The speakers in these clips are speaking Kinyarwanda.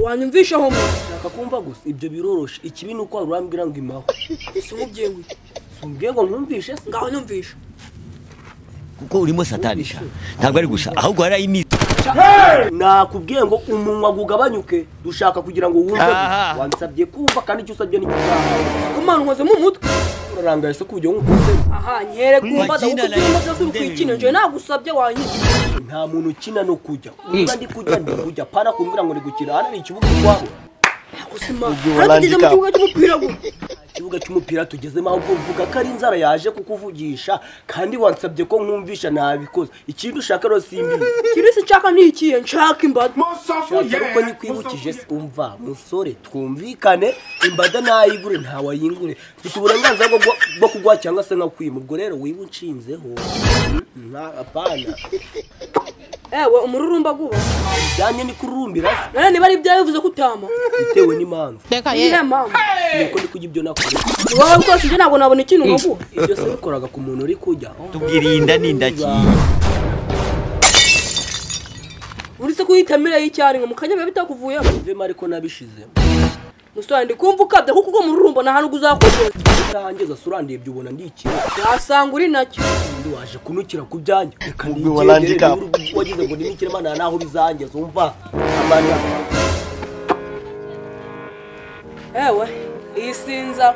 wanyumvisha ho nshaka kumva gusa ibyo biroroshe ikibi nuko urambwira ngo imaho simubwiye ngo sumbwiye ngo ntumvishe ngaho nyumvisha kuko urimo satanisha ntabwo ari gusa ahubwo hari imiti nakubwiye ngo umunwa gugabanyuke dushaka kugira ngo wumve wansabye kumva kandi icyo usabye ni kumana nkoze mu mutwe urangaye se kubyo nkukoze aha nyere kumva da uko byose uri kwikina nje nagusabye wanyine nta muntu ukina no kujya niba ndi kujya ndi kujya para kumbwira ngo ni gukina hano ni ikibuga kwawe kusima tugeze mu kibuga cy'umupira go ikibuga cy'umupira tugezemo aho uvuga ko ari inzara yaje kukuvugisha kandi wansabye ko nkumvisha nabikoze ikintu ushaka rero simbi kirisi cyaka nikiye nshaka imbada uko nikwibukije umva musore twumvikane imbada nayigure nta wayingure mfite uburenganzira bwo kugwa cyangwa se nka kwima ubwo rero wibunshinzeho apana ewe umururumba guba byanye ni kururumbira none niba ari byavuze kutama bitewe n'impamvu ye mama nuko ndi kujya ibyo nakora wowe rwose nje ntabwo nabona ikintu nkaguha ibyo se bikoraga ku muntu uri kujya tubwirinda n'indaki uretse kuyitamira y'icyari ngo mukanya biba bitakuvuyemo mvema ariko nabishizemo musore ndi kumva ukabya kuko ubwo mururumba nta hantu uzakoze utahangeza surandiye ibyo ubona ndikira yasanga uri nacyo ndi waje kunukira ku byanjye reka nigere wagize ngo nimikire mana naho bizangeza umva amana ewe isinza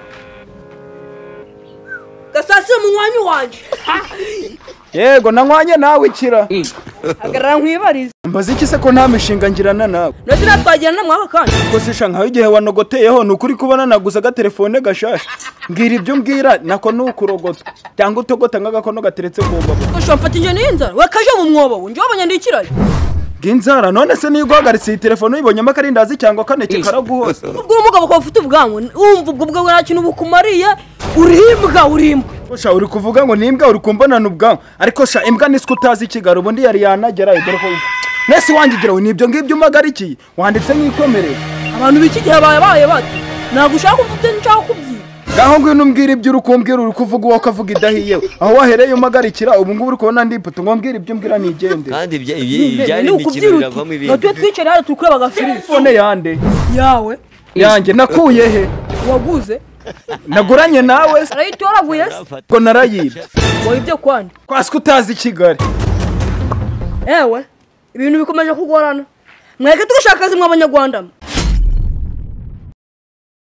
gasasi munywanyi wanje yego nanywanye nawe ikira agarara nkwibariza mbaza iki se ko nta mishinga ngirana nawe nose natwagirana mwaka kandi ko sisha nkaho igihe wanogoteyeho nukuri kubona naguza gatelefone gashasha mbwira ibyo mbwira nako nukurogota cyangwa utogota ngagakono gateretse ku mbago ko mfata inje n'inzara we kaje mu mwobo nje wabanya ndikirayo bw'inzara none se niyo guhagaritse iyi telefone uyibonyemo akarindazi cyangwa kaneke karaguhoza ubwo umugabo ko ufite ubwanwa umva ubwo bwo nta kintu bukumariye urimbwa sha uri kuvuga ngo nimbwa uri kumbonana ubwanwa ariko sha imbwa niswe utazi ikigaro ubundi yari yanagera dore ko nese wangigira we nibyo ngibyo umagarikiye wanditse nk'ikomereye abantu biki gihe baye bati ntabwo ushaka ufite nshaka kubyiga gaho ngwino umbwira ibyo uri kumbwira uri kuvuga uwo kavuga idahiye aho wahereye umagarikira ubu ngubu uri kubona ndiputa ngo mbwira ibyo mbwira nigende kandi ibyari imikino biravamo ibintu natwe twicara hano tukureba agafilimi fone yande yawe yanjye nakuye he waguze naguranye nawe arayitoraguye ko narayibye wowe ibyo kwandi kwaswe utazi Kigali ewe ibintu bikomeje kugorana mweke tugashaka akazi mw'abanyarwanda